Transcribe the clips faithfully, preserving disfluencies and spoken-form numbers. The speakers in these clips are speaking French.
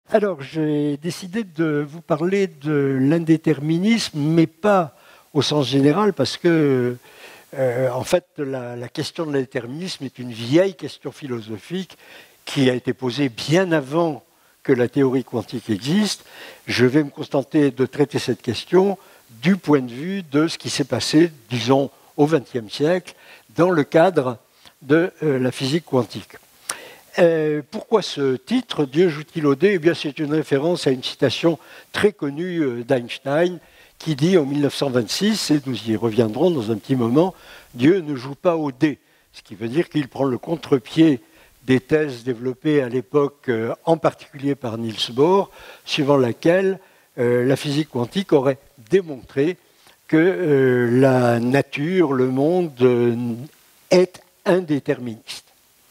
Alors, j'ai décidé de vous parler de l'indéterminisme, mais pas au sens général, parce que, euh, en fait, la, la question de l'indéterminisme est une vieille question philosophique qui a été posée bien avant que la théorie quantique existe. Je vais me contenter de traiter cette question du point de vue de ce qui s'est passé, disons, au vingtième siècle, dans le cadre de euh, la physique quantique. Euh, pourquoi ce titre, Dieu joue-t-il au dé? Eh bien, c'est une référence à une citation très connue euh, d'Einstein qui dit en mille neuf cent vingt-six, et nous y reviendrons dans un petit moment, Dieu ne joue pas au dé. Ce qui veut dire qu'il prend le contre-pied des thèses développées à l'époque, euh, en particulier par Niels Bohr, suivant laquelle euh, la physique quantique aurait démontré que euh, la nature, le monde, euh, est indéterministe.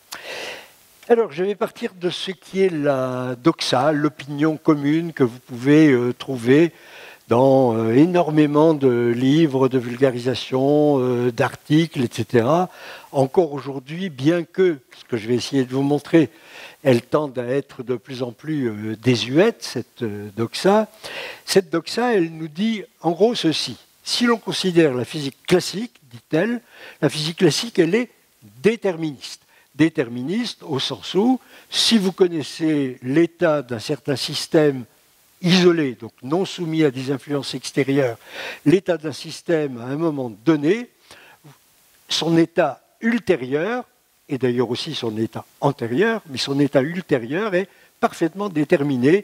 Alors, je vais partir de ce qui est la doxa, l'opinion commune que vous pouvez euh, trouver dans euh, énormément de livres, de vulgarisation, euh, d'articles, et cetera. Encore aujourd'hui, bien que, ce que je vais essayer de vous montrer, elle tende à être de plus en plus euh, désuète, cette euh, doxa. Cette doxa, elle nous dit en gros ceci. Si l'on considère la physique classique, dit-elle, la physique classique, elle est déterministe. Déterministe au sens où, si vous connaissez l'état d'un certain système isolé, donc non soumis à des influences extérieures, l'état d'un système à un moment donné, son état ultérieur, et d'ailleurs aussi son état antérieur, mais son état ultérieur est parfaitement déterminé.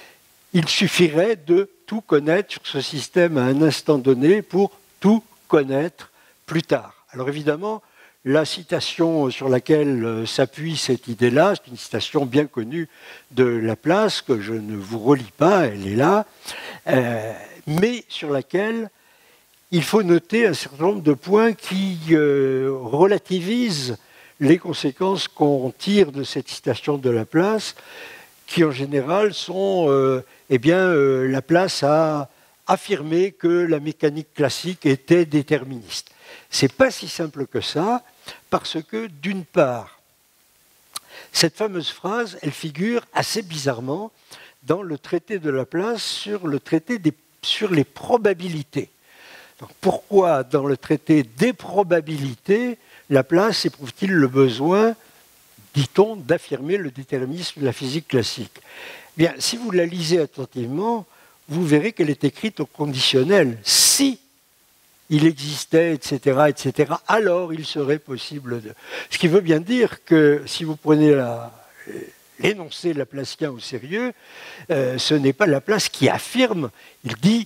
Il suffirait de tout connaître sur ce système à un instant donné pour tout connaître plus tard. Alors évidemment, la citation sur laquelle s'appuie cette idée-là, c'est une citation bien connue de Laplace, que je ne vous relis pas, elle est là, euh, mais sur laquelle il faut noter un certain nombre de points qui euh, relativisent les conséquences qu'on tire de cette citation de Laplace, qui en général sont, euh, eh bien, euh, Laplace a affirmé que la mécanique classique était déterministe. C'est pas si simple que ça, parce que, d'une part, cette fameuse phrase, elle figure assez bizarrement dans le traité de Laplace sur, le traité des, sur les probabilités. Donc, pourquoi, dans le traité des probabilités, Laplace éprouve-t-il le besoin, dit-on, d'affirmer le déterminisme de la physique classique? Bien, si vous la lisez attentivement, vous verrez qu'elle est écrite au conditionnel. Si il existait, et cetera, et cetera, alors il serait possible de... Ce qui veut bien dire que si vous prenez la, l'énoncé laplacien au sérieux, euh, ce n'est pas Laplace qui affirme, il dit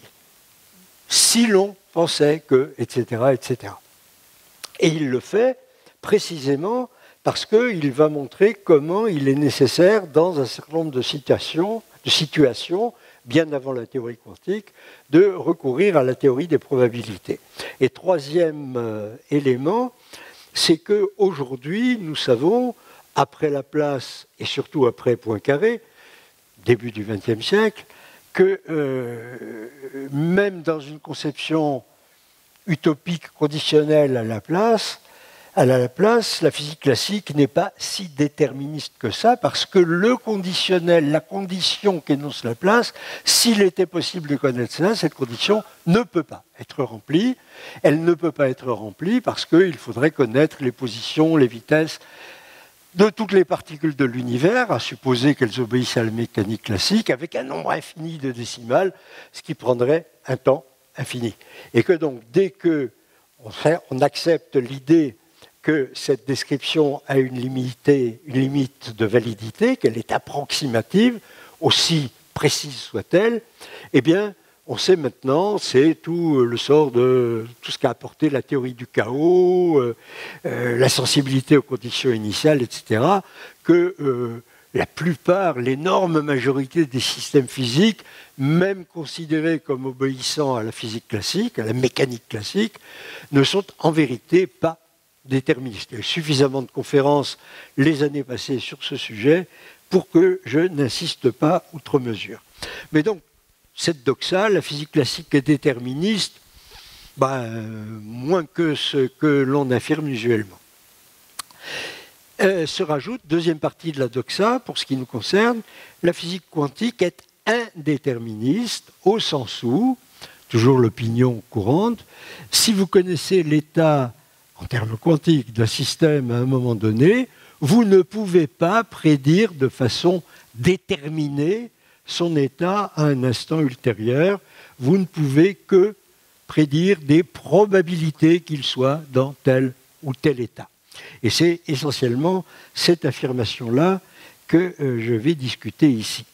si l'on pensait que, et cetera, et cetera. Et il le fait précisément parce qu'il va montrer comment il est nécessaire, dans un certain nombre de situations, de situations bien avant la théorie quantique, de recourir à la théorie des probabilités. Et troisième euh, élément, c'est qu'aujourd'hui, nous savons, après Laplace et surtout après Poincaré, début du vingtième siècle, que euh, même dans une conception utopique conditionnelle à Laplace, à la Laplace, la physique classique n'est pas si déterministe que ça, parce que le conditionnel, la condition qu'énonce Laplace, s'il était possible de connaître ça, cette condition ne peut pas être remplie. Elle ne peut pas être remplie parce qu'il faudrait connaître les positions, les vitesses de toutes les particules de l'univers, à supposer qu'elles obéissent à la mécanique classique, avec un nombre infini de décimales, ce qui prendrait un temps infini. Et que donc, dès qu'on accepte l'idée que cette description a une, limitée, une limite de validité, qu'elle est approximative, aussi précise soit-elle, eh bien, on sait maintenant, c'est tout le sort de tout ce qu'a apporté la théorie du chaos, euh, euh, la sensibilité aux conditions initiales, et cetera, que euh, la plupart, l'énorme majorité des systèmes physiques, même considérés comme obéissant à la physique classique, à la mécanique classique, ne sont en vérité pas déterministe. Il y a eu suffisamment de conférences les années passées sur ce sujet pour que je n'insiste pas outre mesure. Mais donc, cette doxa, la physique classique est déterministe, ben, moins que ce que l'on affirme usuellement. euh, se rajoute, deuxième partie de la doxa, pour ce qui nous concerne, la physique quantique est indéterministe, au sens où, toujours l'opinion courante, si vous connaissez l'état, en termes quantiques, d'un système à un moment donné, vous ne pouvez pas prédire de façon déterminée son état à un instant ultérieur. Vous ne pouvez que prédire des probabilités qu'il soit dans tel ou tel état. Et c'est essentiellement cette affirmation-là que euh, je vais discuter ici.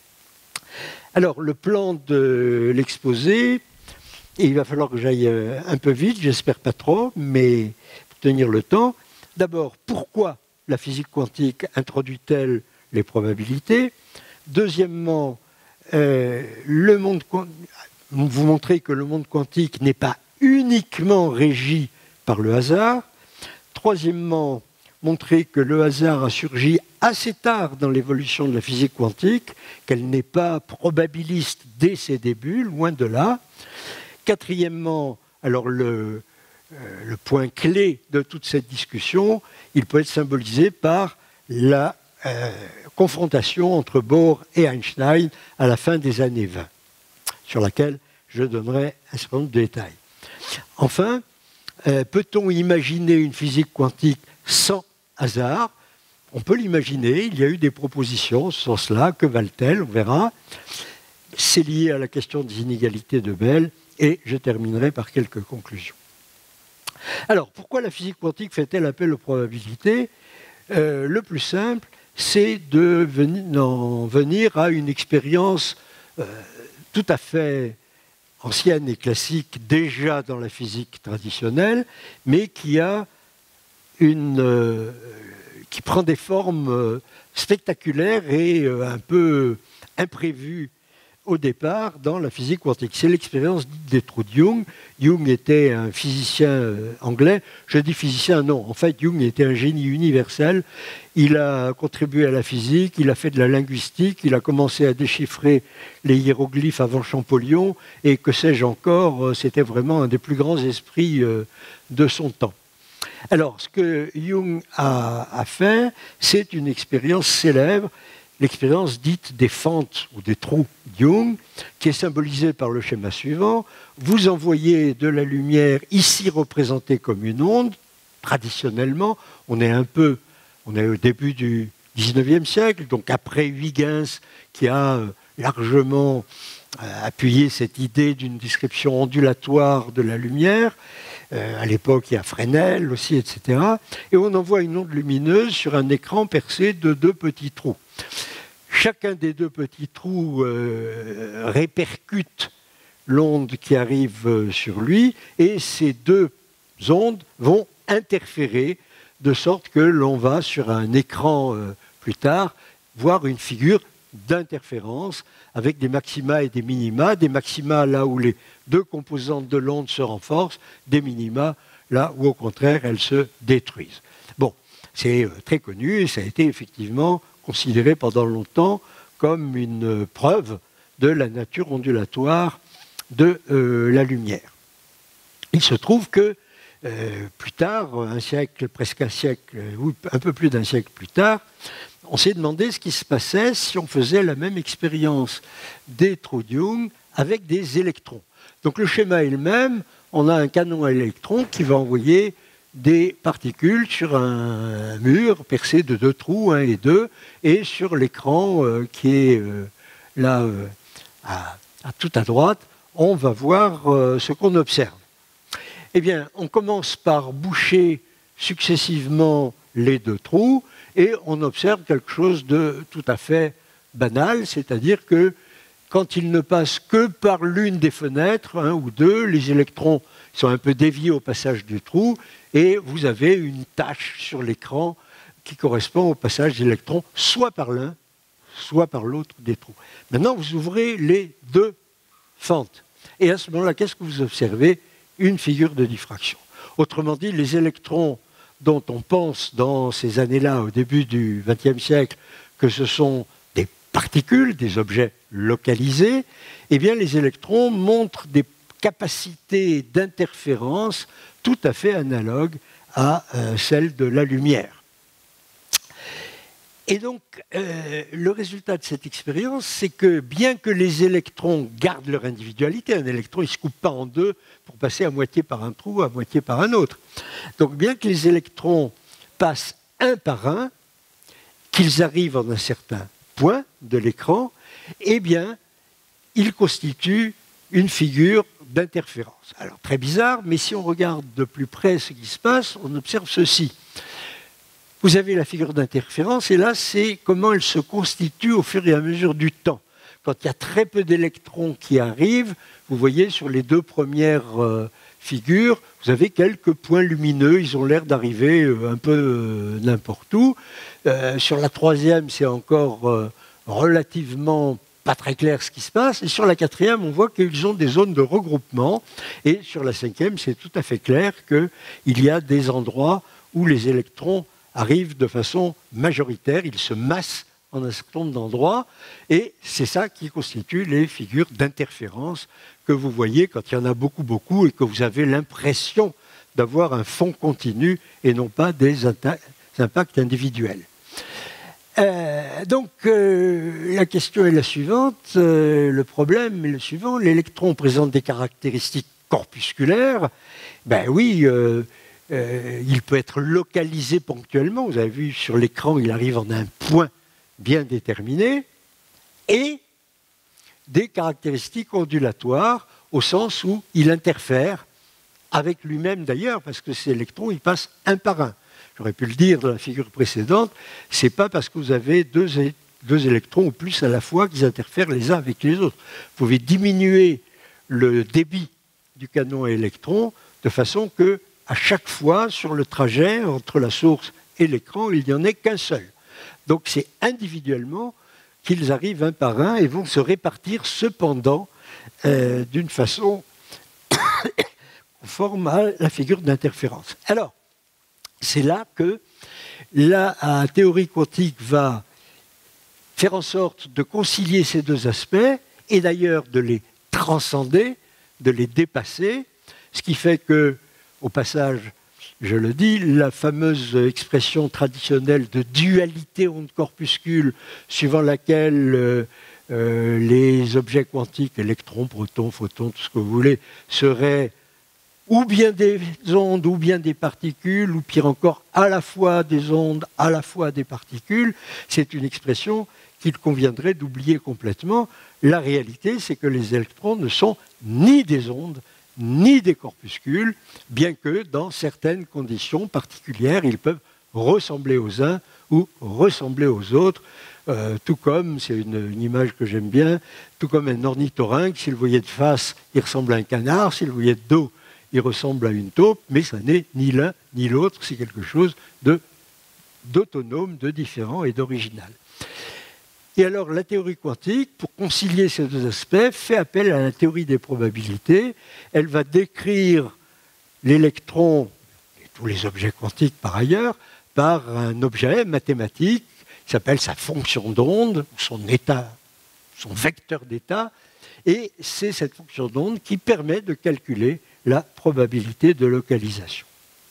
Alors, le plan de l'exposé, et il va falloir que j'aille un peu vite, j'espère pas trop, mais pour tenir le temps. D'abord, pourquoi la physique quantique introduit-elle les probabilités? Deuxièmement, euh, le monde, vous montrez que le monde quantique n'est pas uniquement régi par le hasard. Troisièmement, montrer que le hasard a surgi assez tard dans l'évolution de la physique quantique, qu'elle n'est pas probabiliste dès ses débuts, loin de là. Quatrièmement, alors le, euh, le point clé de toute cette discussion, il peut être symbolisé par la euh, confrontation entre Bohr et Einstein à la fin des années vingt, sur laquelle je donnerai un certain nombre de détails. Enfin, euh, peut-on imaginer une physique quantique sans hasard? On peut l'imaginer, il y a eu des propositions en ce sens-là, que valent-elles? On verra. C'est lié à la question des inégalités de Bell, et je terminerai par quelques conclusions. Alors, pourquoi la physique quantique fait-elle appel aux probabilités? euh, Le plus simple, c'est de venir, en venir à une expérience euh, tout à fait ancienne et classique, déjà dans la physique traditionnelle, mais qui a une, euh, qui prend des formes euh, spectaculaires et euh, un peu imprévues au départ dans la physique quantique. C'est l'expérience des trous de Young. Young était un physicien euh, anglais. Je dis physicien, non. En fait, Young était un génie universel. Il a contribué à la physique, il a fait de la linguistique, il a commencé à déchiffrer les hiéroglyphes avant Champollion, et que sais-je encore, c'était vraiment un des plus grands esprits euh, de son temps. Alors, ce que Young a, a fait, c'est une expérience célèbre, l'expérience dite des fentes ou des trous de Young, qui est symbolisée par le schéma suivant. Vous envoyez de la lumière, ici représentée comme une onde. Traditionnellement, on est un peu, on est au début du dix-neuvième siècle, donc après Huygens, qui a largement appuyé cette idée d'une description ondulatoire de la lumière. Euh, à l'époque, il y a Fresnel aussi, et cetera. Et on envoie une onde lumineuse sur un écran percé de deux petits trous. Chacun des deux petits trous euh, répercute l'onde qui arrive euh, sur lui, et ces deux ondes vont interférer de sorte que l'on va, sur un écran euh, plus tard, voir une figure d'interférence avec des maxima et des minima, des maxima là où les deux composantes de l'onde se renforcent, des minima là où au contraire elles se détruisent. Bon, c'est très connu et ça a été effectivement considéré pendant longtemps comme une preuve de la nature ondulatoire de euh, la lumière. Il se trouve que euh, plus tard, un siècle, presque un siècle, ou un peu plus d'un siècle plus tard, on s'est demandé ce qui se passait si on faisait la même expérience des trous de Young avec des électrons. Donc le schéma est le même, on a un canon à électrons qui va envoyer des particules sur un mur percé de deux trous, un et deux, et sur l'écran euh, qui est euh, là, euh, à, à tout à droite, on va voir euh, ce qu'on observe. Eh bien, on commence par boucher successivement les deux trous, et on observe quelque chose de tout à fait banal, c'est-à-dire que quand ils ne passent que par l'une des fenêtres, un ou deux, les électrons sont un peu déviés au passage du trou, et vous avez une tache sur l'écran qui correspond au passage des électrons, soit par l'un, soit par l'autre des trous. Maintenant, vous ouvrez les deux fentes. Et à ce moment-là, qu'est-ce que vous observez? Une figure de diffraction. Autrement dit, les électrons dont on pense dans ces années-là, au début du vingtième siècle, que ce sont des particules, des objets localisés, eh bien les électrons montrent des capacités d'interférence tout à fait analogues à euh, celles de la lumière. Et donc, euh, le résultat de cette expérience, c'est que bien que les électrons gardent leur individualité, un électron il ne se coupe pas en deux pour passer à moitié par un trou, à moitié par un autre. Donc bien que les électrons passent un par un, qu'ils arrivent en un certain point de l'écran, eh bien, ils constituent une figure d'interférence. Alors, très bizarre, mais si on regarde de plus près ce qui se passe, on observe ceci. Vous avez la figure d'interférence, et là, c'est comment elle se constitue au fur et à mesure du temps. Quand il y a très peu d'électrons qui arrivent, vous voyez sur les deux premières euh, figures, vous avez quelques points lumineux, ils ont l'air d'arriver euh, un peu euh, n'importe où. Euh, sur la troisième, c'est encore euh, relativement pas très clair ce qui se passe. Et sur la quatrième, on voit qu'ils ont des zones de regroupement. Et sur la cinquième, c'est tout à fait clair qu'il y a des endroits où les électrons arrivent de façon majoritaire, ils se massent en un certain nombre d'endroits, et c'est ça qui constitue les figures d'interférence que vous voyez quand il y en a beaucoup, beaucoup, et que vous avez l'impression d'avoir un fond continu et non pas des impacts individuels. Euh, donc, euh, la question est la suivante, euh, le problème est le suivant, l'électron présente des caractéristiques corpusculaires, ben oui, euh, Euh, il peut être localisé ponctuellement. Vous avez vu sur l'écran, il arrive en un point bien déterminé. Et des caractéristiques ondulatoires, au sens où il interfère avec lui-même d'ailleurs, parce que ces électrons, ils passent un par un. J'aurais pu le dire dans la figure précédente, ce n'est pas parce que vous avez deux, deux électrons ou plus à la fois qu'ils interfèrent les uns avec les autres. Vous pouvez diminuer le débit du canon à électrons de façon que à chaque fois, sur le trajet entre la source et l'écran, il n'y en ait qu'un seul. Donc c'est individuellement qu'ils arrivent un par un et vont se répartir cependant euh, d'une façon conforme à la figure d'interférence. Alors, c'est là que la théorie quantique va faire en sorte de concilier ces deux aspects et d'ailleurs de les transcender, de les dépasser, ce qui fait que au passage, je le dis, la fameuse expression traditionnelle de dualité onde-corpuscule, suivant laquelle euh, euh, les objets quantiques, électrons, protons, photons, tout ce que vous voulez, seraient ou bien des ondes, ou bien des particules, ou pire encore, à la fois des ondes, à la fois des particules, c'est une expression qu'il conviendrait d'oublier complètement. La réalité, c'est que les électrons ne sont ni des ondes, ni des corpuscules, bien que dans certaines conditions particulières, ils peuvent ressembler aux uns ou ressembler aux autres, euh, tout comme, c'est une, une image que j'aime bien, tout comme un ornithorynque, si vous le voyez de face, il ressemble à un canard, si vous le voyez de dos, il ressemble à une taupe, mais ça n'est ni l'un ni l'autre, c'est quelque chose de, d'autonome, de différent et d'original. Et alors, la théorie quantique, pour concilier ces deux aspects, fait appel à la théorie des probabilités. Elle va décrire l'électron, et tous les objets quantiques par ailleurs, par un objet mathématique qui s'appelle sa fonction d'onde, son état, son vecteur d'état, et c'est cette fonction d'onde qui permet de calculer la probabilité de localisation.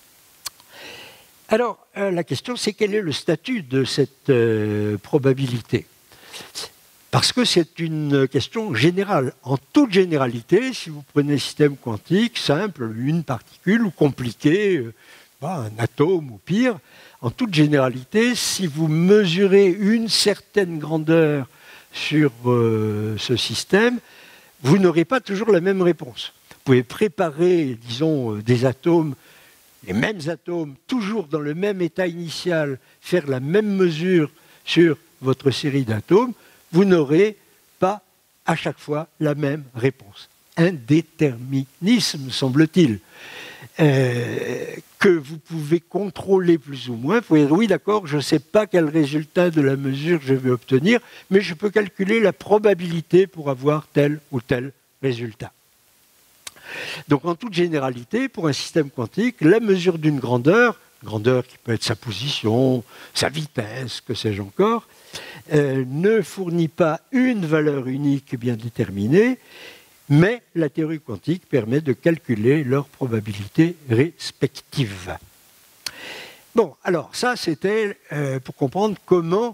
Alors, euh, la question, c'est quel est le statut de cette euh, probabilité ? Parce que c'est une question générale. En toute généralité, si vous prenez un système quantique simple, une particule, ou compliqué, euh, un atome ou pire, en toute généralité, si vous mesurez une certaine grandeur sur euh, ce système, vous n'aurez pas toujours la même réponse. Vous pouvez préparer, disons, des atomes, les mêmes atomes, toujours dans le même état initial, faire la même mesure sur votre série d'atomes, vous n'aurez pas à chaque fois la même réponse. Un déterminisme, semble-t-il, euh, que vous pouvez contrôler plus ou moins. Vous pouvez dire, oui, d'accord, je ne sais pas quel résultat de la mesure je vais obtenir, mais je peux calculer la probabilité pour avoir tel ou tel résultat. Donc, en toute généralité, pour un système quantique, la mesure d'une grandeur, grandeur qui peut être sa position, sa vitesse, que sais-je encore, euh, ne fournit pas une valeur unique bien déterminée, mais la théorie quantique permet de calculer leurs probabilités respectives. Bon, alors ça c'était euh, pour comprendre comment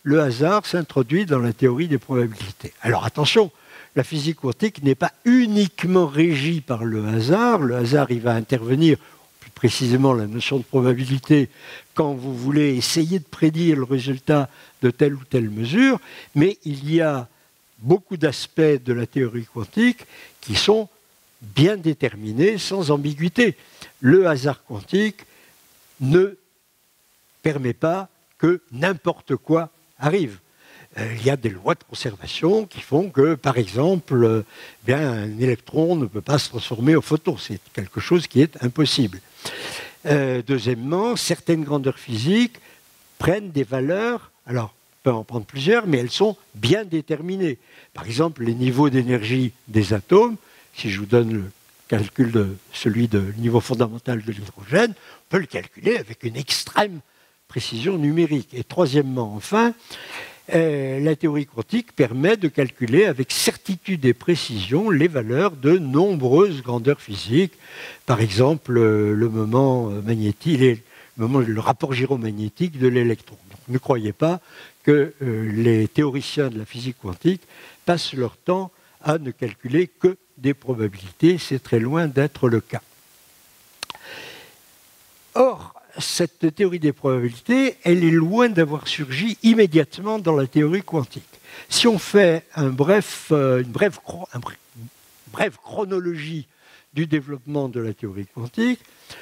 le hasard s'introduit dans la théorie des probabilités. Alors attention, la physique quantique n'est pas uniquement régie par le hasard. Le hasard, il va intervenir, plus précisément la notion de probabilité, quand vous voulez essayer de prédire le résultat de telle ou telle mesure, mais il y a beaucoup d'aspects de la théorie quantique qui sont bien déterminés, sans ambiguïté. Le hasard quantique ne permet pas que n'importe quoi arrive. Euh, il y a des lois de conservation qui font que, par exemple, euh, bien, un électron ne peut pas se transformer en photon. C'est quelque chose qui est impossible. Euh, deuxièmement, certaines grandeurs physiques prennent des valeurs, alors on peut en prendre plusieurs, mais elles sont bien déterminées. Par exemple, les niveaux d'énergie des atomes, si je vous donne le calcul de celui de niveau fondamental de l'hydrogène, on peut le calculer avec une extrême précision numérique. Et troisièmement, enfin, euh, la théorie quantique permet de calculer avec certitude et précision les valeurs de nombreuses grandeurs physiques. Par exemple, euh, le moment magnétique, les, le, moment, le rapport gyromagnétique de l'électron. Donc, ne croyez pas que euh, les théoriciens de la physique quantique passent leur temps à ne calculer que des probabilités. C'est très loin d'être le cas. Or, cette théorie des probabilités, elle est loin d'avoir surgi immédiatement dans la théorie quantique. Si on fait un bref, euh, une brève, un bref, brève chronologie du développement de la théorie quantique,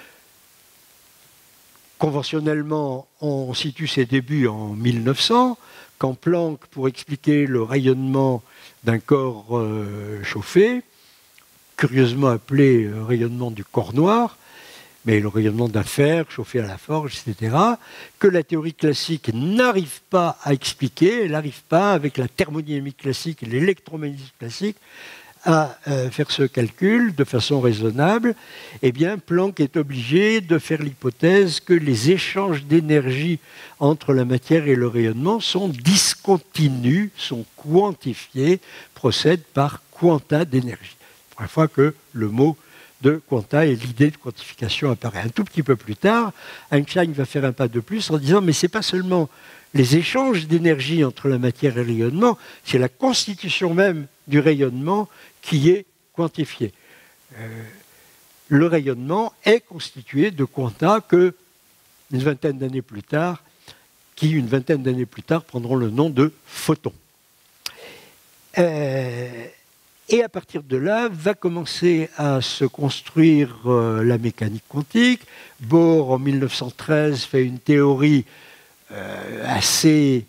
conventionnellement, on situe ses débuts en mille neuf cents, quand Planck, pour expliquer le rayonnement d'un corps euh, chauffé, curieusement appelé euh, rayonnement du corps noir, mais le rayonnement d'un fer chauffé à la forge, et cetera, que la théorie classique n'arrive pas à expliquer, elle n'arrive pas, avec la thermodynamique classique et l'électromagnétisme classique, à euh, faire ce calcul de façon raisonnable, eh bien, Planck est obligé de faire l'hypothèse que les échanges d'énergie entre la matière et le rayonnement sont discontinus, sont quantifiés, procèdent par quanta d'énergie. C'est la première fois que le mot de quanta et l'idée de quantification apparaît. Un tout petit peu plus tard, Einstein va faire un pas de plus en disant mais ce n'est pas seulement les échanges d'énergie entre la matière et le rayonnement, c'est la constitution même du rayonnement qui est quantifiée. Euh, le rayonnement est constitué de quanta que une vingtaine d'années plus tard, qui une vingtaine d'années plus tard prendront le nom de photons. Euh, Et à partir de là, va commencer à se construire euh, la mécanique quantique. Bohr, en mille neuf cent treize, fait une théorie euh, assez,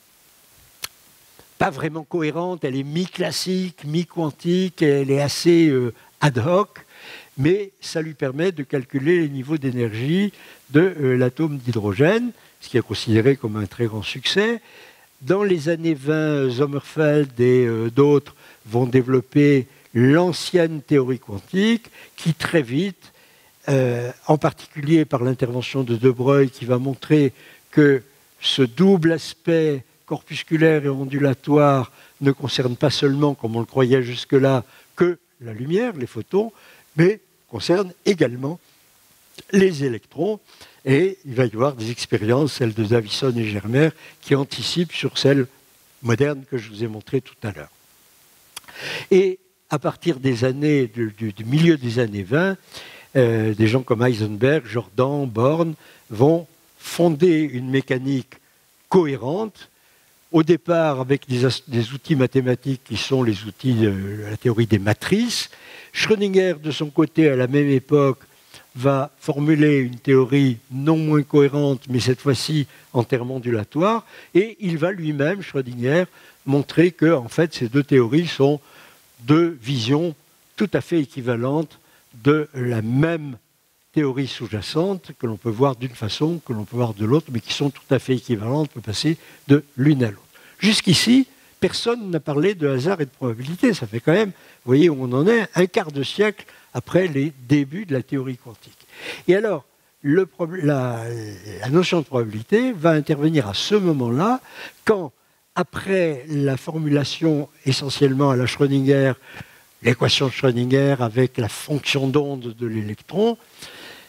pas vraiment cohérente, elle est mi-classique, mi-quantique, elle est assez euh, ad hoc, mais ça lui permet de calculer les niveaux d'énergie de euh, l'atome d'hydrogène, ce qui est considéré comme un très grand succès. Dans les années vingt, Sommerfeld et euh, d'autres vont développer l'ancienne théorie quantique qui très vite, euh, en particulier par l'intervention de De Broglie qui va montrer que ce double aspect corpusculaire et ondulatoire ne concerne pas seulement, comme on le croyait jusque-là, que la lumière, les photons, mais concerne également les électrons. Et il va y avoir des expériences, celles de Davison et Germer, qui anticipent sur celles modernes que je vous ai montrées tout à l'heure. Et à partir des années, du, du, du milieu des années vingt, euh, des gens comme Heisenberg, Jordan, Born vont fonder une mécanique cohérente, au départ avec des, des outils mathématiques qui sont les outils de la théorie des matrices. Schrödinger, de son côté, à la même époque, va formuler une théorie non moins cohérente, mais cette fois-ci en termes ondulatoires, et il va lui-même, Schrödinger, montrer que en fait, ces deux théories sont deux visions tout à fait équivalentes de la même théorie sous-jacente que l'on peut voir d'une façon, que l'on peut voir de l'autre, mais qui sont tout à fait équivalentes, on peut passer de l'une à l'autre. Jusqu'ici, personne n'a parlé de hasard et de probabilité. Ça fait quand même, vous voyez où on en est, un quart de siècle après les débuts de la théorie quantique. Et alors, le, la, la notion de probabilité va intervenir à ce moment-là, quand, après la formulation essentiellement à la Schrödinger, l'équation de Schrödinger avec la fonction d'onde de l'électron,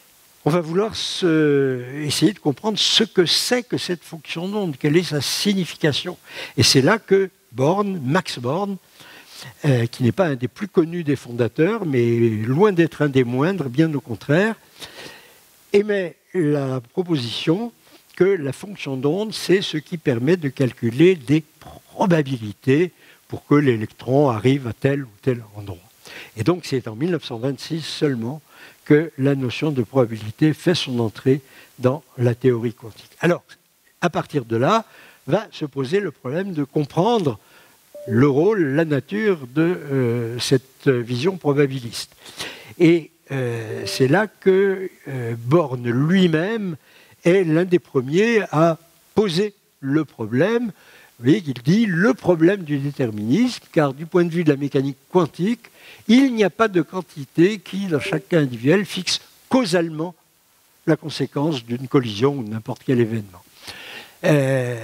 on va vouloir se, essayer de comprendre ce que c'est que cette fonction d'onde, quelle est sa signification. Et c'est là que Born, Max Born, euh, qui n'est pas un des plus connus des fondateurs, mais loin d'être un des moindres, bien au contraire, émet la proposition que la fonction d'onde, c'est ce qui permet de calculer des probabilités pour que l'électron arrive à tel ou tel endroit. Et donc c'est en mille neuf cent vingt-six seulement que la notion de probabilité fait son entrée dans la théorie quantique. Alors, à partir de là, va se poser le problème de comprendre le rôle, la nature de euh, cette vision probabiliste. Et euh, c'est là que euh, Born lui-même est l'un des premiers à poser le problème. Vous voyez qu'il dit le problème du déterminisme, car du point de vue de la mécanique quantique, il n'y a pas de quantité qui, dans chaque cas individuel, fixe causalement la conséquence d'une collision ou de n'importe quel événement. Euh,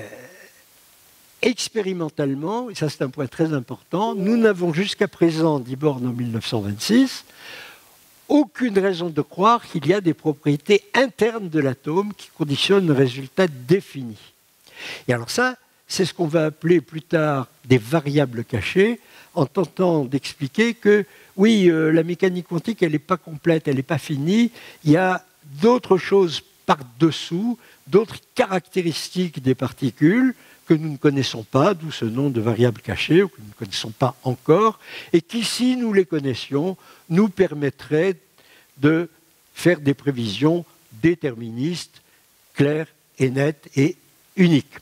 expérimentalement, et ça c'est un point très important, nous n'avons jusqu'à présent, dit Born en mille neuf cent vingt-six, aucune raison de croire qu'il y a des propriétés internes de l'atome qui conditionnent le résultat défini. Et alors ça, c'est ce qu'on va appeler plus tard des variables cachées, en tentant d'expliquer que, oui, euh, la mécanique quantique, elle n'est pas complète, elle n'est pas finie, il y a d'autres choses par-dessous, d'autres caractéristiques des particules que nous ne connaissons pas, d'où ce nom de variables cachées, ou que nous ne connaissons pas encore, et qui, si nous les connaissions, nous permettraient de faire des prévisions déterministes, claires et nettes et uniques.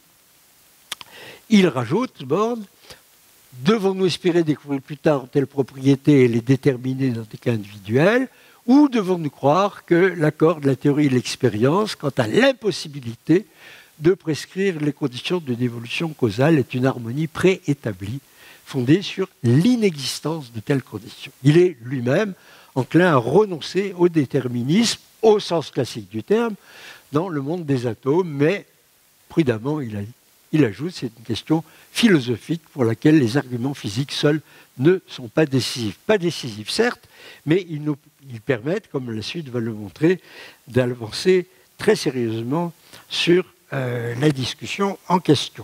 Il rajoute, Born, devons-nous espérer découvrir plus tard telle propriété et les déterminer dans des cas individuels, ou devons-nous croire que l'accord de la théorie et de l'expérience quant à l'impossibilité de prescrire les conditions de dévolution causale est une harmonie préétablie, fondée sur l'inexistence de telles conditions. Il est lui-même enclin à renoncer au déterminisme, au sens classique du terme, dans le monde des atomes, mais prudemment, il a dit. Il ajoute, c'est une question philosophique pour laquelle les arguments physiques seuls ne sont pas décisifs. Pas décisifs, certes, mais ils nous ils permettent, comme la suite va le montrer, d'avancer très sérieusement sur euh, la discussion en question.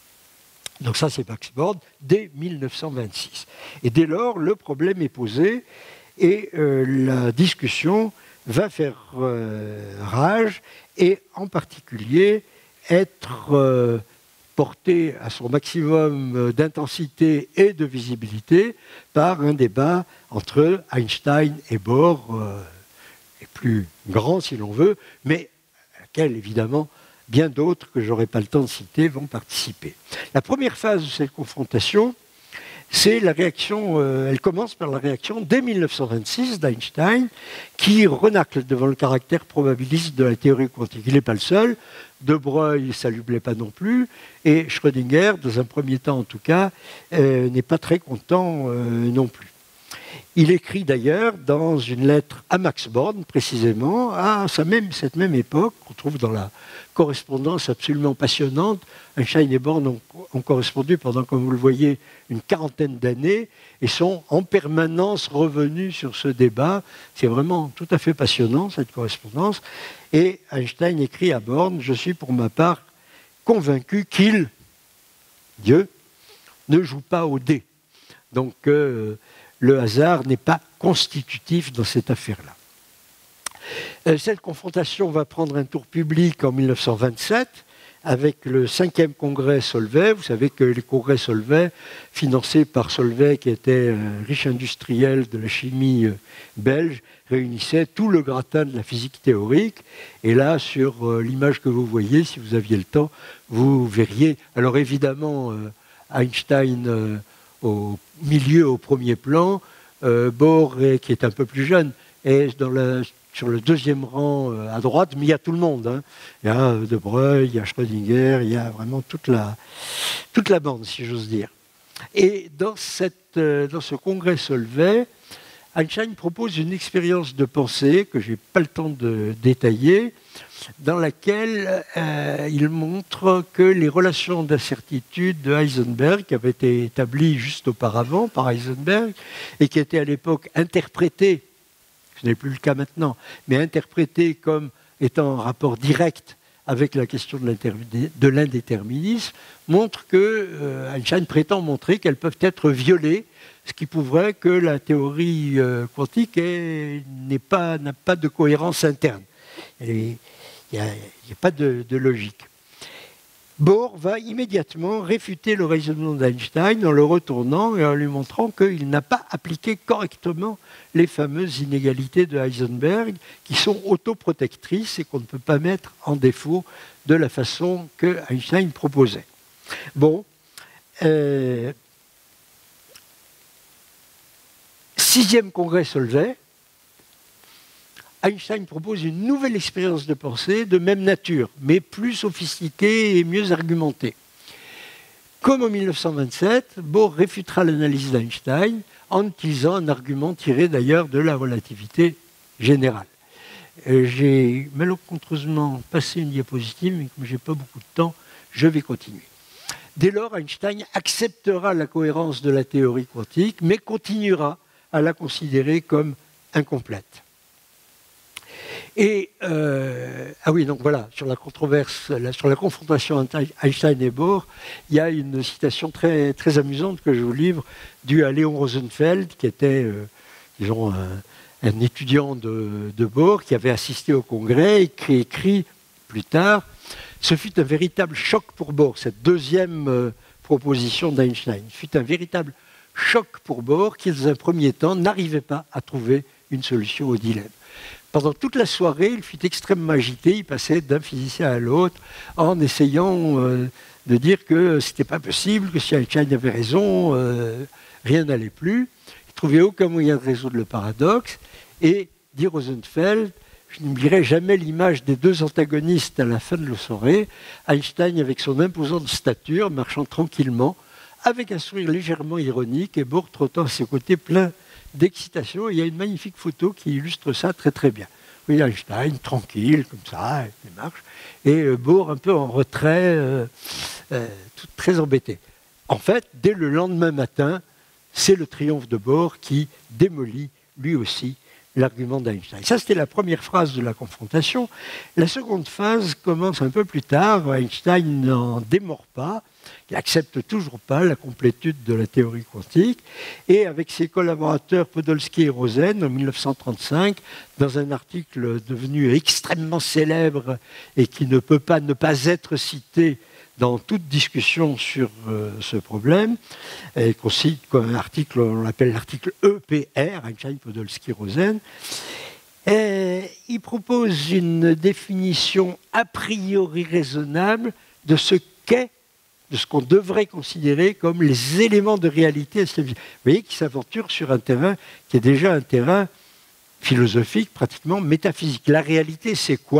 Donc ça, c'est Max Born dès mille neuf cent vingt-six. Et dès lors, le problème est posé et euh, la discussion va faire euh, rage et en particulier être euh, porté à son maximum d'intensité et de visibilité par un débat entre Einstein et Bohr, euh, et plus grand si l'on veut, mais à laquelle évidemment bien d'autres que je n'aurai pas le temps de citer vont participer. La première phase de cette confrontation, c'est la réaction, euh, elle commence par la réaction dès mille neuf cent vingt-six d'Einstein, qui renacle devant le caractère probabiliste de la théorie quantique. Il n'est pas le seul, De Broglie, ça ne lui plaît pas non plus, et Schrödinger, dans un premier temps en tout cas, euh, n'est pas très content euh, non plus. Il écrit d'ailleurs dans une lettre à Max Born, précisément, à sa même, cette même époque, qu'on trouve dans la correspondance absolument passionnante. Einstein et Born ont, ont correspondu pendant, comme vous le voyez, une quarantaine d'années et sont en permanence revenus sur ce débat. C'est vraiment tout à fait passionnant, cette correspondance. Et Einstein écrit à Born « Je suis pour ma part convaincu qu'il, Dieu, ne joue pas au dé. » Donc, euh, le hasard n'est pas constitutif dans cette affaire-là. Euh, cette confrontation va prendre un tour public en mille neuf cent vingt-sept avec le cinquième congrès Solvay. Vous savez que les congrès Solvay, financés par Solvay, qui était un riche industriel de la chimie euh, belge, réunissaient tout le gratin de la physique théorique. Et là, sur euh, l'image que vous voyez, si vous aviez le temps, vous verriez. Alors évidemment, euh, Einstein euh, au milieu, au premier plan, euh, Bohr, qui est un peu plus jeune, est dans la, sur le deuxième rang euh, à droite, mais il y a tout le monde. Hein. Il y a De Broglie, il y a Schrödinger, il y a vraiment toute la, toute la bande, si j'ose dire. Et dans, cette, euh, dans ce congrès Solvay, Einstein propose une expérience de pensée que je n'ai pas le temps de détailler, dans laquelle euh, il montre que les relations d'incertitude de Heisenberg, qui avaient été établies juste auparavant par Heisenberg, et qui étaient à l'époque interprétées ce n'est plus le cas maintenant, mais interprétées comme étant en rapport direct avec la question de l'indéterminisme, montrent que euh, Einstein prétend montrer qu'elles peuvent être violées, ce qui prouverait que la théorie euh, quantique n'a pas, pas de cohérence interne. Il n'y a, a pas de, de logique. Bohr va immédiatement réfuter le raisonnement d'Einstein en le retournant et en lui montrant qu'il n'a pas appliqué correctement les fameuses inégalités de Heisenberg qui sont autoprotectrices et qu'on ne peut pas mettre en défaut de la façon que Einstein proposait. Bon, euh, sixième congrès Solvay, Einstein propose une nouvelle expérience de pensée de même nature, mais plus sophistiquée et mieux argumentée. Comme en mille neuf cent vingt-sept, Bohr réfutera l'analyse d'Einstein en utilisant un argument tiré d'ailleurs de la relativité générale. Euh, J'ai malencontreusement passé une diapositive, mais comme je n'ai pas beaucoup de temps, je vais continuer. Dès lors, Einstein acceptera la cohérence de la théorie quantique, mais continuera à la considérer comme incomplète. Et, euh, ah oui, donc voilà, sur la controverse, la, sur la confrontation entre Einstein et Bohr, il y a une citation très, très amusante que je vous livre, due à Léon Rosenfeld, qui était, euh, disons, un, un étudiant de, de Bohr, qui avait assisté au congrès et qui écrit plus tard « Ce fut un véritable choc pour Bohr, cette deuxième euh, proposition d'Einstein. Ce fut un véritable choc pour Bohr, qui, dans un premier temps, n'arrivait pas à trouver une solution au dilemme. Pendant toute la soirée, il fut extrêmement agité, il passait d'un physicien à l'autre en essayant euh, de dire que ce n'était pas possible, que si Einstein avait raison, euh, rien n'allait plus. Il ne trouvait aucun moyen de résoudre le paradoxe. Et, dit Rosenfeld, je n'oublierai jamais l'image des deux antagonistes à la fin de la soirée, Einstein avec son imposante stature, marchant tranquillement, avec un sourire légèrement ironique, et Bohr trottant à ses côtés plein d'excitation. Il y a une magnifique photo qui illustre ça très très bien. Oui, Einstein, tranquille, comme ça, il marche, et euh, Bohr un peu en retrait, euh, euh, tout, très embêté. En fait, dès le lendemain matin, c'est le triomphe de Bohr qui démolit, lui aussi, l'argument d'Einstein. Ça, c'était la première phrase de la confrontation. La seconde phase commence un peu plus tard. Einstein n'en démord pas. Il n'accepte toujours pas la complétude de la théorie quantique. Et avec ses collaborateurs Podolsky et Rosen, en mille neuf cent trente-cinq, dans un article devenu extrêmement célèbre et qui ne peut pas ne pas être cité dans toute discussion sur euh, ce problème, et qu'on cite comme un article, on l'appelle l'article E P R, Einstein, Podolsky, Rosen, et il propose une définition a priori raisonnable de ce qu'est, de ce qu'on devrait considérer comme les éléments de réalité. Vous voyez qu'il s'aventure sur un terrain qui est déjà un terrain philosophique, pratiquement métaphysique. La réalité, c'est quoi ?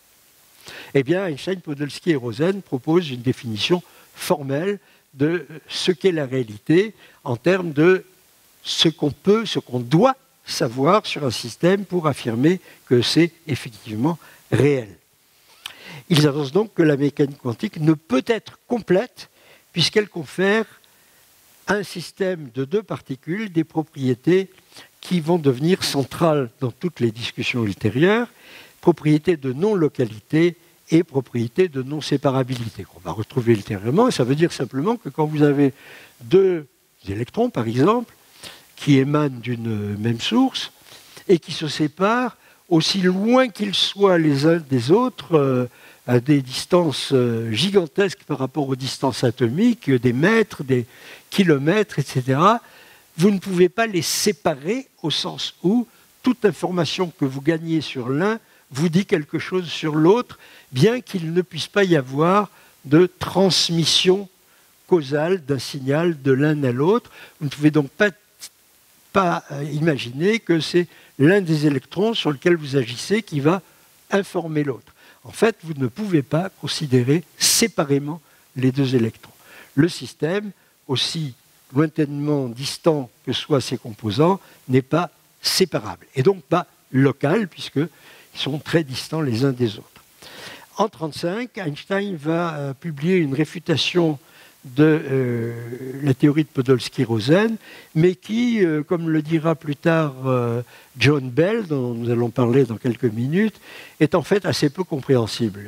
Eh bien, Einstein, Podolsky et Rosen proposent une définition formelle de ce qu'est la réalité en termes de ce qu'on peut, ce qu'on doit savoir sur un système pour affirmer que c'est effectivement réel. Ils avancent donc que la mécanique quantique ne peut être complète puisqu'elle confère à un système de deux particules des propriétés qui vont devenir centrales dans toutes les discussions ultérieures, propriétés de non-localité et propriétés de non-séparabilité, qu'on va retrouver ultérieurement. Et ça veut dire simplement que quand vous avez deux électrons, par exemple, qui émanent d'une même source et qui se séparent, aussi loin qu'ils soient les uns des autres, euh, à des distances euh, gigantesques par rapport aux distances atomiques, des mètres, des kilomètres, et cetera, vous ne pouvez pas les séparer au sens où toute information que vous gagnez sur l'un vous dit quelque chose sur l'autre, bien qu'il ne puisse pas y avoir de transmission causale d'un signal de l'un à l'autre. Vous ne pouvez donc pas, pas imaginer que c'est l'un des électrons sur lequel vous agissez qui va informer l'autre. En fait, vous ne pouvez pas considérer séparément les deux électrons. Le système, aussi lointainement distant que soient ses composants, n'est pas séparable, et donc pas local, puisqu'ils sont très distants les uns des autres. En mille neuf cent trente-cinq, Einstein va euh, publier une réfutation de euh, la théorie de Podolsky-Rosen, mais qui, euh, comme le dira plus tard euh, John Bell, dont nous allons parler dans quelques minutes, est en fait assez peu compréhensible.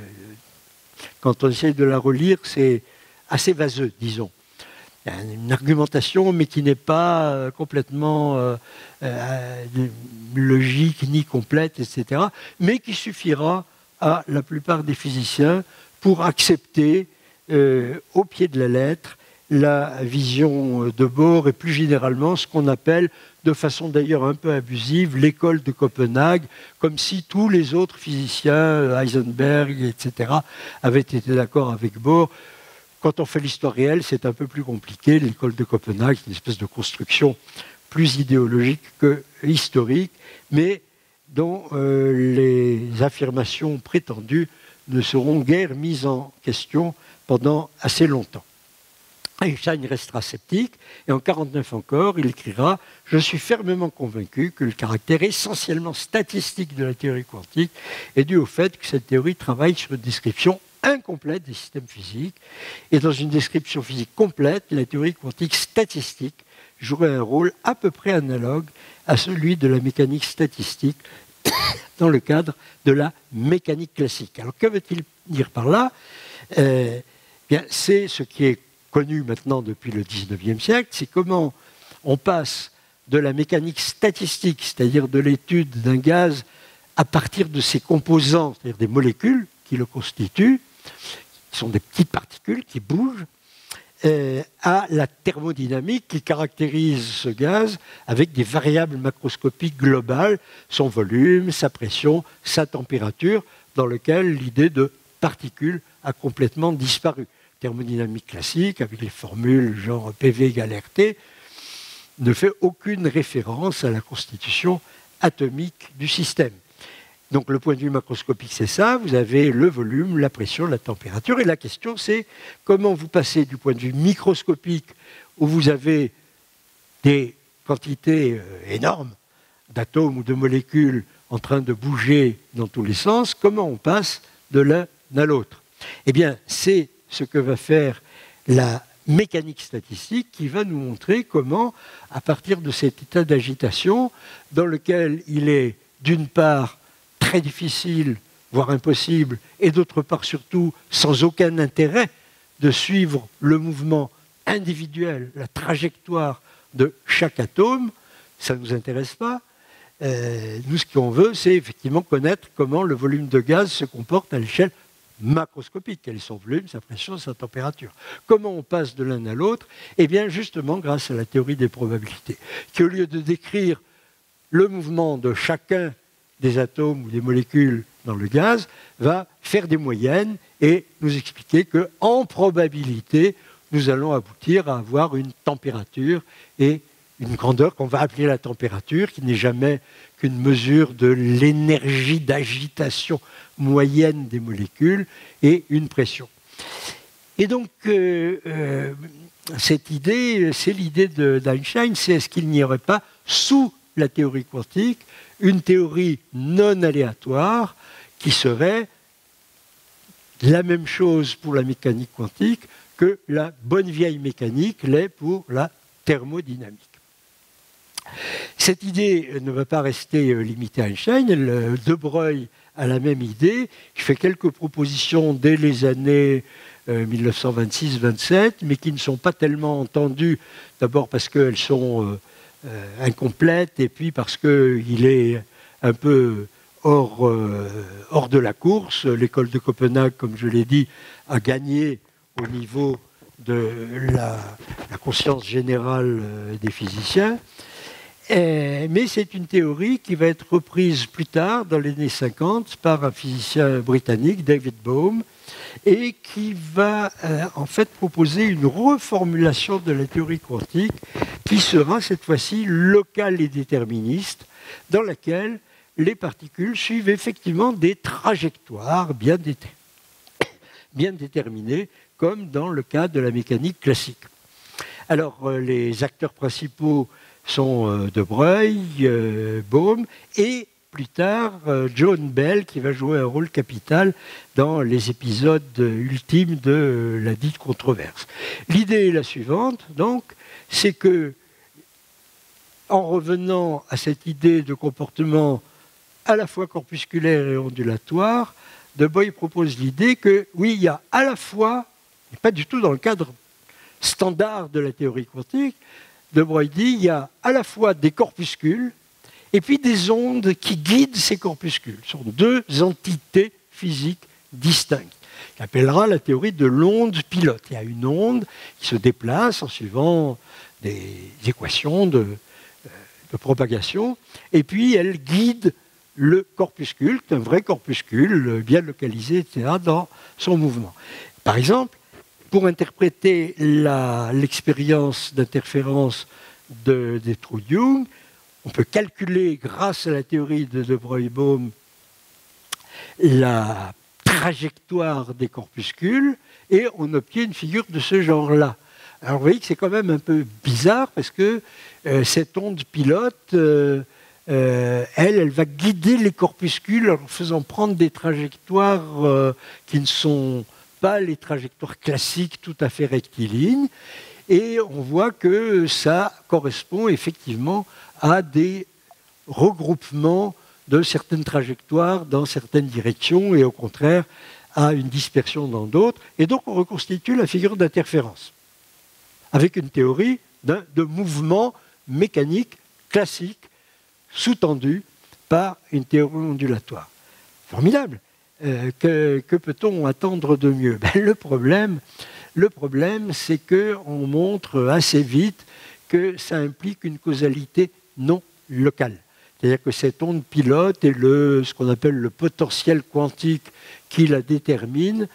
Quand on essaye de la relire, c'est assez vaseux, disons. Il y a une argumentation, mais qui n'est pas euh, complètement euh, euh, logique ni complète, et cetera, mais qui suffira à la plupart des physiciens pour accepter Euh, au pied de la lettre, la vision de Bohr et plus généralement ce qu'on appelle, de façon d'ailleurs un peu abusive, l'école de Copenhague, comme si tous les autres physiciens, Heisenberg, et cetera, avaient été d'accord avec Bohr. Quand on fait l'histoire réelle, c'est un peu plus compliqué. L'école de Copenhague, c'est une espèce de construction plus idéologique que historique, mais dont euh, les affirmations prétendues ne seront guère mises en question pendant assez longtemps. Einstein restera sceptique, et en mille neuf cent quarante-neuf encore, il écrira « Je suis fermement convaincu que le caractère essentiellement statistique de la théorie quantique est dû au fait que cette théorie travaille sur une description incomplète des systèmes physiques, et dans une description physique complète, la théorie quantique statistique jouerait un rôle à peu près analogue à celui de la mécanique statistique dans le cadre de la mécanique classique. » Alors que veut-il dire par là ? euh, Bien, c'est ce qui est connu maintenant depuis le dix-neuvième siècle, c'est comment on passe de la mécanique statistique, c'est-à-dire de l'étude d'un gaz à partir de ses composants, c'est-à-dire des molécules qui le constituent, qui sont des petites particules qui bougent, euh, à la thermodynamique qui caractérise ce gaz avec des variables macroscopiques globales, son volume, sa pression, sa température, dans lequel l'idée de particules a complètement disparu. Thermodynamique classique, avec les formules genre P V égale R T, ne fait aucune référence à la constitution atomique du système. Donc le point de vue macroscopique, c'est ça, vous avez le volume, la pression, la température, et la question c'est comment vous passez du point de vue microscopique, où vous avez des quantités énormes d'atomes ou de molécules en train de bouger dans tous les sens, comment on passe de l'un à l'autre. Eh bien, c'est ce que va faire la mécanique statistique qui va nous montrer comment, à partir de cet état d'agitation, dans lequel il est d'une part très difficile, voire impossible, et d'autre part surtout sans aucun intérêt de suivre le mouvement individuel, la trajectoire de chaque atome, ça ne nous intéresse pas. Euh, nous, ce qu'on veut, c'est effectivement connaître comment le volume de gaz se comporte à l'échelle macroscopique, quel est son volume, sa pression, sa température. Comment on passe de l'un à l'autre? Eh bien, justement, grâce à la théorie des probabilités, qui au lieu de décrire le mouvement de chacun des atomes ou des molécules dans le gaz, va faire des moyennes et nous expliquer qu'en probabilité, nous allons aboutir à avoir une température et une grandeur qu'on va appeler la température, qui n'est jamais qu'une mesure de l'énergie d'agitation moyenne des molécules et une pression. Et donc, euh, euh, cette idée, c'est l'idée d'Einstein, c'est est-ce qu'il n'y aurait pas, sous la théorie quantique, une théorie non aléatoire qui serait la même chose pour la mécanique quantique que la bonne vieille mécanique l'est pour la thermodynamique. Cette idée ne va pas rester limitée à Einstein. De Broglie a la même idée. Il fait quelques propositions dès les années mille neuf cent vingt-six vingt-sept, mais qui ne sont pas tellement entendues, d'abord parce qu'elles sont euh, incomplètes, et puis parce qu'il est un peu hors, euh, hors de la course. L'école de Copenhague, comme je l'ai dit, a gagné au niveau de la, la conscience générale des physiciens. Et, mais c'est une théorie qui va être reprise plus tard, dans les années cinquante, par un physicien britannique, David Bohm, et qui va euh, en fait proposer une reformulation de la théorie quantique qui sera cette fois-ci locale et déterministe, dans laquelle les particules suivent effectivement des trajectoires bien, déter bien déterminées, comme dans le cas de la mécanique classique. Alors, euh, les acteurs principaux sont euh, de Broglie, euh, Bohm, et plus tard euh, John Bell, qui va jouer un rôle capital dans les épisodes ultimes de euh, la dite controverse. L'idée est la suivante, donc, c'est que, en revenant à cette idée de comportement à la fois corpusculaire et ondulatoire, De Broglie propose l'idée que, oui, il y a à la fois, et pas du tout dans le cadre standard de la théorie quantique, De Broglie dit il y a à la fois des corpuscules et puis des ondes qui guident ces corpuscules. Ce sont deux entités physiques distinctes. Il appellera la théorie de l'onde pilote. Il y a une onde qui se déplace en suivant des équations de, de propagation, et puis elle guide le corpuscule, un vrai corpuscule bien localisé, et cetera, dans son mouvement. Par exemple, pour interpréter l'expérience d'interférence de, des trous de Young, on peut calculer, grâce à la théorie de De Broglie-Bohm, la trajectoire des corpuscules, et on obtient une figure de ce genre-là. Alors vous voyez que c'est quand même un peu bizarre, parce que euh, cette onde pilote, euh, euh, elle, elle va guider les corpuscules en faisant prendre des trajectoires euh, qui ne sont pas les trajectoires classiques tout à fait rectilignes, et on voit que ça correspond effectivement à des regroupements de certaines trajectoires dans certaines directions et au contraire à une dispersion dans d'autres. Et donc on reconstitue la figure d'interférence avec une théorie de, de mouvement mécanique classique sous-tendu par une théorie ondulatoire. Formidable. Euh, que, que peut-on attendre de mieux? Ben, le problème, le problème c'est qu'on montre assez vite que ça implique une causalité non locale. C'est-à-dire que cette onde pilote et le, ce qu'on appelle le potentiel quantique qui la détermine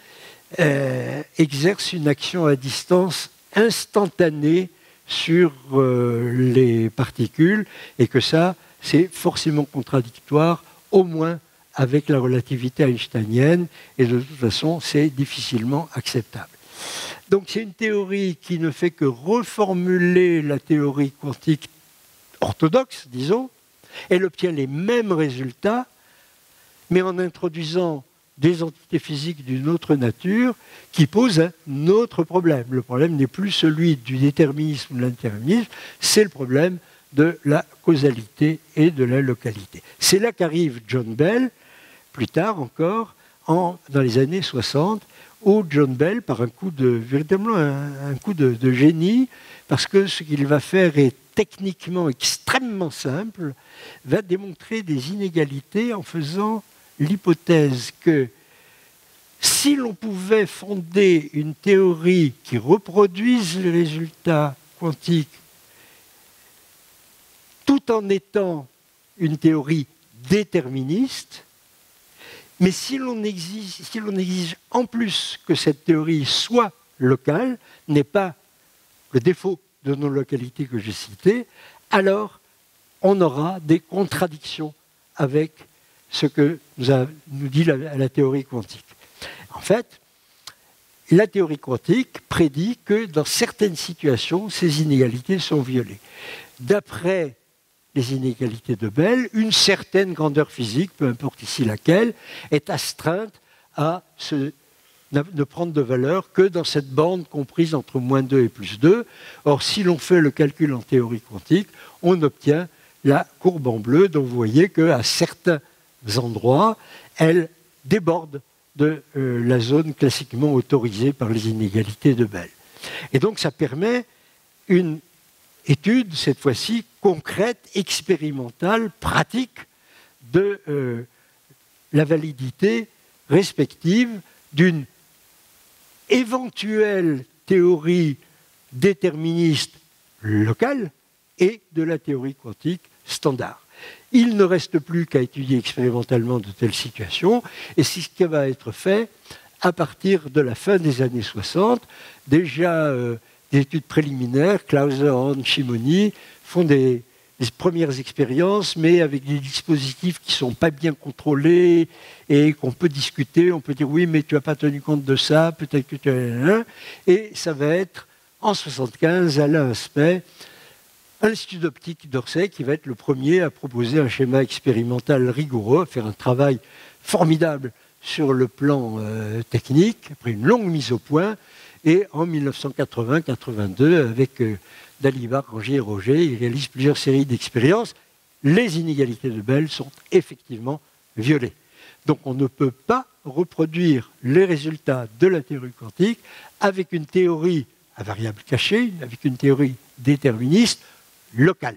euh, exerce une action à distance instantanée sur euh, les particules, et que ça, c'est forcément contradictoire, au moins avec la relativité einsteinienne, et de toute façon, c'est difficilement acceptable. Donc c'est une théorie qui ne fait que reformuler la théorie quantique orthodoxe, disons. Elle obtient les mêmes résultats, mais en introduisant des entités physiques d'une autre nature qui posent un autre problème. Le problème n'est plus celui du déterminisme ou de l'indéterminisme, c'est le problème de la causalité et de la localité. C'est là qu'arrive John Bell, plus tard encore, en, dans les années soixante, où John Bell, par un coup de, véritablement un, un coup de, de génie, parce que ce qu'il va faire est techniquement extrêmement simple, va démontrer des inégalités en faisant l'hypothèse que si l'on pouvait fonder une théorie qui reproduise les résultats quantiques tout en étant une théorie déterministe, mais si l'on exige, si l'on exige en plus que cette théorie soit locale, n'est pas le défaut de non-localité que j'ai cité, alors on aura des contradictions avec ce que nous, a, nous dit la, la théorie quantique. En fait, la théorie quantique prédit que dans certaines situations, ces inégalités sont violées. D'après les inégalités de Bell, une certaine grandeur physique, peu importe ici laquelle, est astreinte à se, ne prendre de valeur que dans cette bande comprise entre moins deux et plus deux. Or, si l'on fait le calcul en théorie quantique, on obtient la courbe en bleu, dont vous voyez qu'à certains endroits, elle déborde de euh, la zone classiquement autorisée par les inégalités de Bell. Et donc, ça permet une étude, cette fois-ci, concrète, expérimentale, pratique, de euh, la validité respective d'une éventuelle théorie déterministe locale et de la théorie quantique standard. Il ne reste plus qu'à étudier expérimentalement de telles situations, et c'est ce qui va être fait à partir de la fin des années soixante. Déjà, euh, des études préliminaires, Clauser, Hahn, Shimony, font des, des premières expériences, mais avec des dispositifs qui ne sont pas bien contrôlés et qu'on peut discuter. On peut dire, oui, mais tu n'as pas tenu compte de ça, peut-être que tu as... Et ça va être, en soixante-quinze, Alain Aspect à l'Institut d'optique d'Orsay, qui va être le premier à proposer un schéma expérimental rigoureux, à faire un travail formidable sur le plan euh, technique, après une longue mise au point, et en mille neuf cent quatre-vingts quatre-vingt-deux, avec euh, Dalibard, Rangier et Roger, il réalise plusieurs séries d'expériences. Les inégalités de Bell sont effectivement violées. Donc on ne peut pas reproduire les résultats de la théorie quantique avec une théorie à variable cachée, avec une théorie déterministe locale.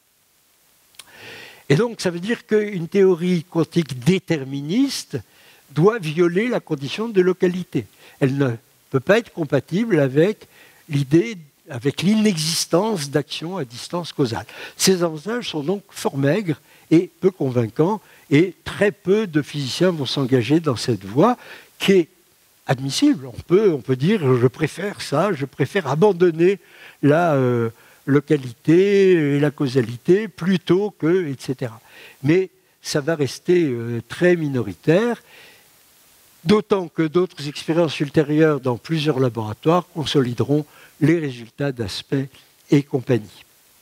Et donc ça veut dire qu'une théorie quantique déterministe doit violer la condition de localité. Elle ne peut pas être compatible avec l'idée, avec l'inexistence d'action à distance causale. Ces avantages sont donc fort maigres et peu convaincants, et très peu de physiciens vont s'engager dans cette voie qui est admissible. On peut, on peut dire je préfère ça, je préfère abandonner la euh, localité et la causalité plutôt que, et cetera. Mais ça va rester euh, très minoritaire, d'autant que d'autres expériences ultérieures dans plusieurs laboratoires consolideront les résultats d'Aspect et compagnie.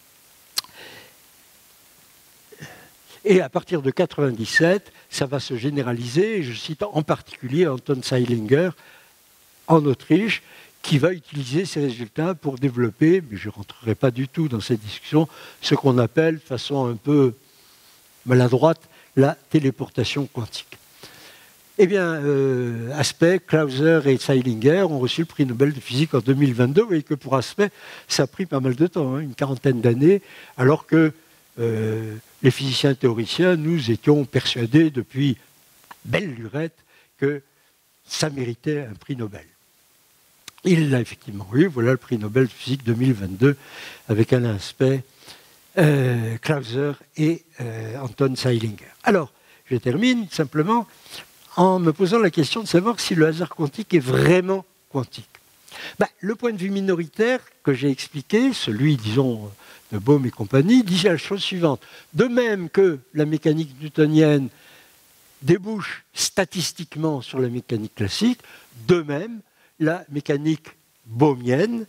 Et à partir de mille neuf cent quatre-vingt-dix-sept, ça va se généraliser, et je cite en particulier Anton Zeilinger en Autriche, qui va utiliser ces résultats pour développer, mais je ne rentrerai pas du tout dans cette discussion, ce qu'on appelle, de façon un peu maladroite, la téléportation quantique. Eh bien, euh, Aspect, Clauser et Zeilinger ont reçu le prix Nobel de physique en deux mille vingt-deux. Vous voyez que pour Aspect, ça a pris pas mal de temps, hein, une quarantaine d'années, alors que euh, les physiciens théoriciens, nous étions persuadés depuis belle lurette que ça méritait un prix Nobel. Il l'a effectivement eu. Voilà le prix Nobel de physique deux mille vingt-deux avec Alain Aspect, euh, Clauser et euh, Anton Zeilinger. Alors, je termine simplement en me posant la question de savoir si le hasard quantique est vraiment quantique. Ben, le point de vue minoritaire que j'ai expliqué, celui, disons, de Bohm et compagnie, dit la chose suivante. De même que la mécanique newtonienne débouche statistiquement sur la mécanique classique, de même, la mécanique bohmienne,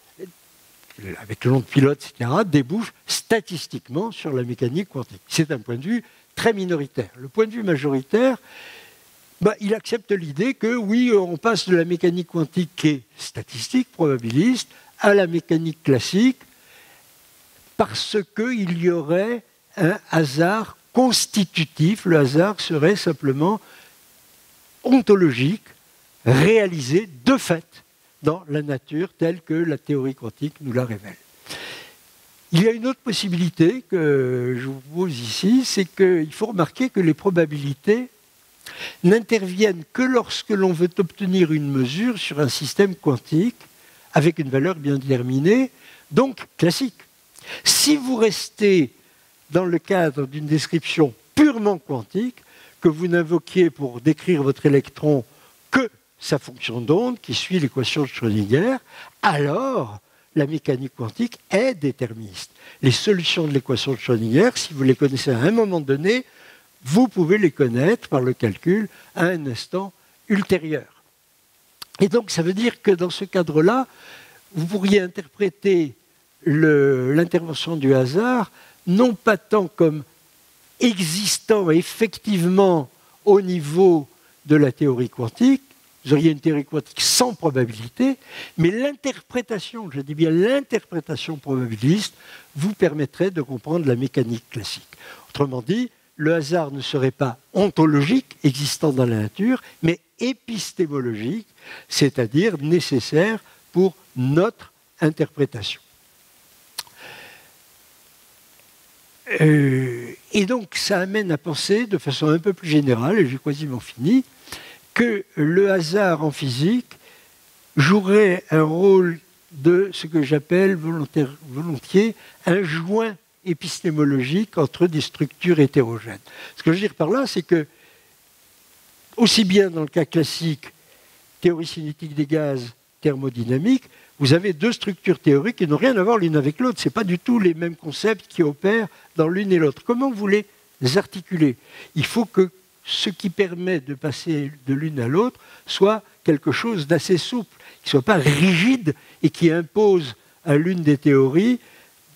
avec le long de pilote, et cetera, débouche statistiquement sur la mécanique quantique. C'est un point de vue très minoritaire. Le point de vue majoritaire, bah, il accepte l'idée que, oui, on passe de la mécanique quantique qui est statistique, probabiliste, à la mécanique classique, parce qu'il y aurait un hasard constitutif. Le hasard serait simplement ontologique, réalisé de fait dans la nature telle que la théorie quantique nous la révèle. Il y a une autre possibilité que je vous pose ici, c'est qu'il faut remarquer que les probabilités n'interviennent que lorsque l'on veut obtenir une mesure sur un système quantique avec une valeur bien déterminée, donc classique. Si vous restez dans le cadre d'une description purement quantique, que vous n'invoquiez pour décrire votre électron que sa fonction d'onde qui suit l'équation de Schrödinger, alors la mécanique quantique est déterministe. Les solutions de l'équation de Schrödinger, si vous les connaissez à un moment donné, vous pouvez les connaître par le calcul à un instant ultérieur. Et donc ça veut dire que dans ce cadre-là, vous pourriez interpréter l'intervention du hasard non pas tant comme existant effectivement au niveau de la théorie quantique, vous auriez une théorie quantique sans probabilité, mais l'interprétation, je dis bien l'interprétation probabiliste, vous permettrait de comprendre la mécanique classique. Autrement dit, le hasard ne serait pas ontologique, existant dans la nature, mais épistémologique, c'est-à-dire nécessaire pour notre interprétation. Euh, et donc, ça amène à penser, de façon un peu plus générale, et j'ai quasiment fini, que le hasard en physique jouerait un rôle de ce que j'appelle volontiers un joint épistémologique entre des structures hétérogènes. Ce que je veux dire par là, c'est que, aussi bien dans le cas classique, théorie cinétique des gaz, thermodynamique, vous avez deux structures théoriques qui n'ont rien à voir l'une avec l'autre. Ce n'est pas du tout les mêmes concepts qui opèrent dans l'une et l'autre. Comment vous les articulez? Il faut que ce qui permet de passer de l'une à l'autre soit quelque chose d'assez souple, qui ne soit pas rigide et qui impose à l'une des théories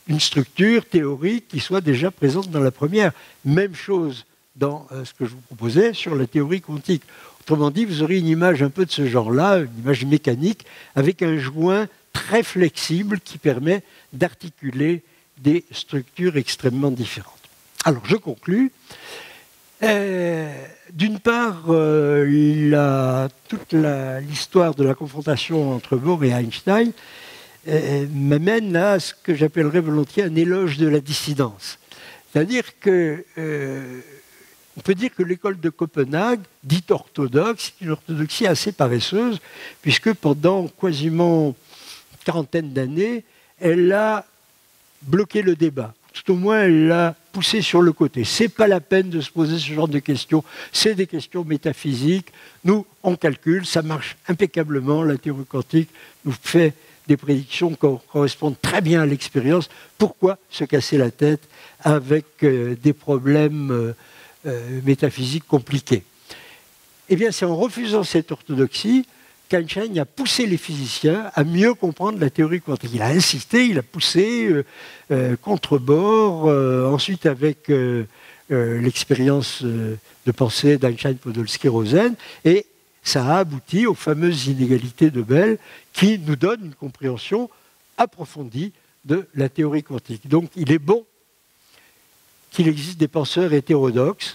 une structure théorique qui soit déjà présente dans la première. Même chose dans euh, ce que je vous proposais sur la théorie quantique. Autrement dit, vous aurez une image un peu de ce genre-là, une image mécanique, avec un joint très flexible qui permet d'articuler des structures extrêmement différentes. Alors, je conclus. Euh, D'une part, euh, la, toute l'histoire de la confrontation entre Bohr et Einstein euh, m'amène à ce que j'appellerais volontiers un éloge de la dissidence. C'est-à-dire que euh, on peut dire que l'école de Copenhague, dite orthodoxe, est une orthodoxie assez paresseuse, puisque pendant quasiment une quarantaine d'années, elle a bloqué le débat. Tout au moins, elle l'a poussé sur le côté. Ce n'est pas la peine de se poser ce genre de questions. C'est des questions métaphysiques. Nous, on calcule, ça marche impeccablement. La théorie quantique nous fait des prédictions qui correspondent très bien à l'expérience. Pourquoi se casser la tête avec euh, des problèmes euh, euh, métaphysiques compliqués? Eh bien, c'est en refusant cette orthodoxie qu'Einstein a poussé les physiciens à mieux comprendre la théorie quantique. Il a insisté, il a poussé euh, euh, contre Bohr, euh, ensuite avec euh, euh, l'expérience euh, de pensée d'Einstein, Podolsky, Rosen, et ça a abouti aux fameuses inégalités de Bell qui nous donnent une compréhension approfondie de la théorie quantique. Donc il est bon qu'il existe des penseurs hétérodoxes,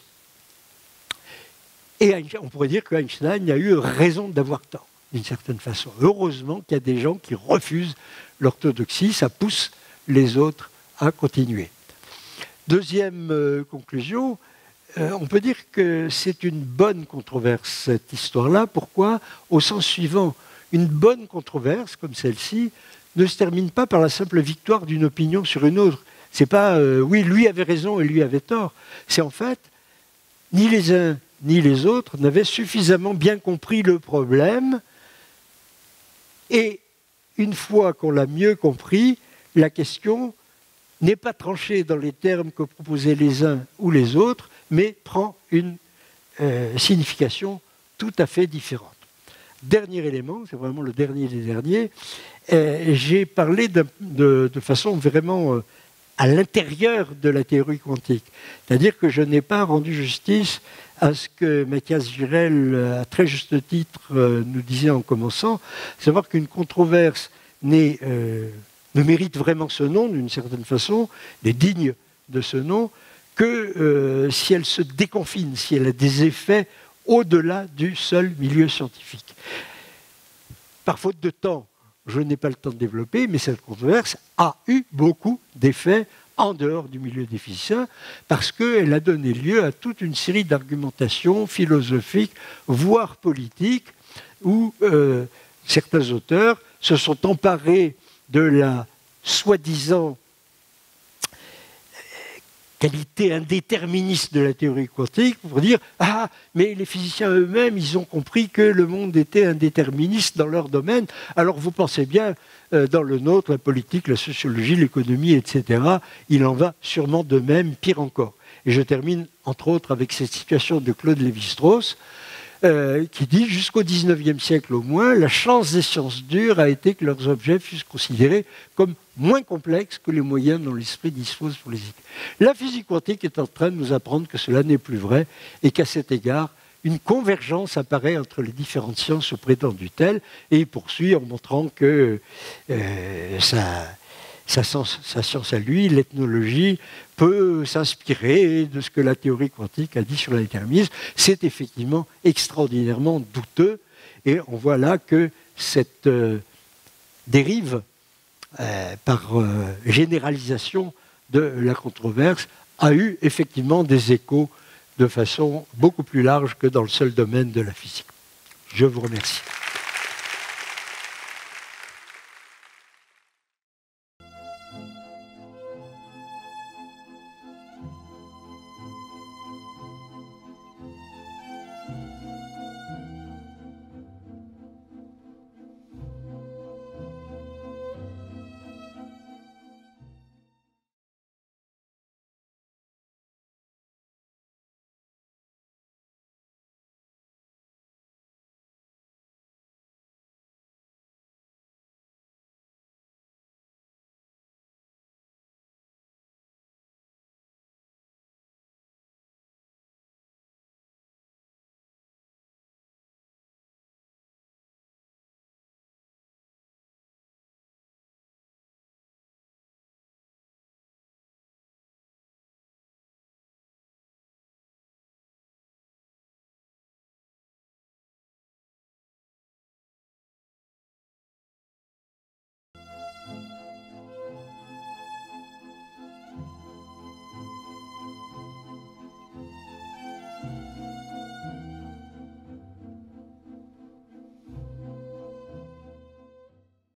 et on pourrait dire qu'Einstein a eu raison d'avoir tort, d'une certaine façon. Heureusement qu'il y a des gens qui refusent l'orthodoxie, ça pousse les autres à continuer. Deuxième euh, conclusion, euh, on peut dire que c'est une bonne controverse, cette histoire-là. Pourquoi? Au sens suivant, une bonne controverse, comme celle-ci, ne se termine pas par la simple victoire d'une opinion sur une autre. C'est pas, euh, oui, lui avait raison et lui avait tort. C'est en fait, ni les uns ni les autres n'avaient suffisamment bien compris le problème. Et une fois qu'on l'a mieux compris, la question n'est pas tranchée dans les termes que proposaient les uns ou les autres, mais prend une euh, signification tout à fait différente. Dernier élément, c'est vraiment le dernier des derniers, euh, j'ai parlé de, de, de façon vraiment euh, à l'intérieur de la théorie quantique. C'est-à-dire que je n'ai pas rendu justice à ce que Mathias Girel, à très juste titre, euh, nous disait en commençant, savoir qu'une controverse n'est, euh, ne mérite vraiment ce nom, d'une certaine façon, n'est digne de ce nom, que euh, si elle se déconfine, si elle a des effets au-delà du seul milieu scientifique. Par faute de temps, je n'ai pas le temps de développer, mais cette controverse a eu beaucoup d'effets en dehors du milieu des physiciens, parce qu'elle a donné lieu à toute une série d'argumentations philosophiques, voire politiques, où euh, certains auteurs se sont emparés de la soi-disant qualité indéterministe de la théorie quantique pour dire « Ah, mais les physiciens eux-mêmes, ils ont compris que le monde était indéterministe dans leur domaine, alors vous pensez bien, euh, dans le nôtre, la politique, la sociologie, l'économie, et cetera, il en va sûrement de même, pire encore. » Et je termine, entre autres, avec cette situation de Claude Lévi-Strauss, Euh, qui dit jusqu'au dix-neuvième siècle au moins, la chance des sciences dures a été que leurs objets fussent considérés comme moins complexes que les moyens dont l'esprit dispose pour les étudier. La physique quantique est en train de nous apprendre que cela n'est plus vrai et qu'à cet égard, une convergence apparaît entre les différentes sciences prétendues telles, et il poursuit en montrant que euh, ça... Sa science, sa science à lui, l'ethnologie, peut s'inspirer de ce que la théorie quantique a dit sur la déterminisme. C'est effectivement extraordinairement douteux. Et on voit là que cette euh, dérive, euh, par euh, généralisation de la controverse, a eu effectivement des échos de façon beaucoup plus large que dans le seul domaine de la physique. Je vous remercie.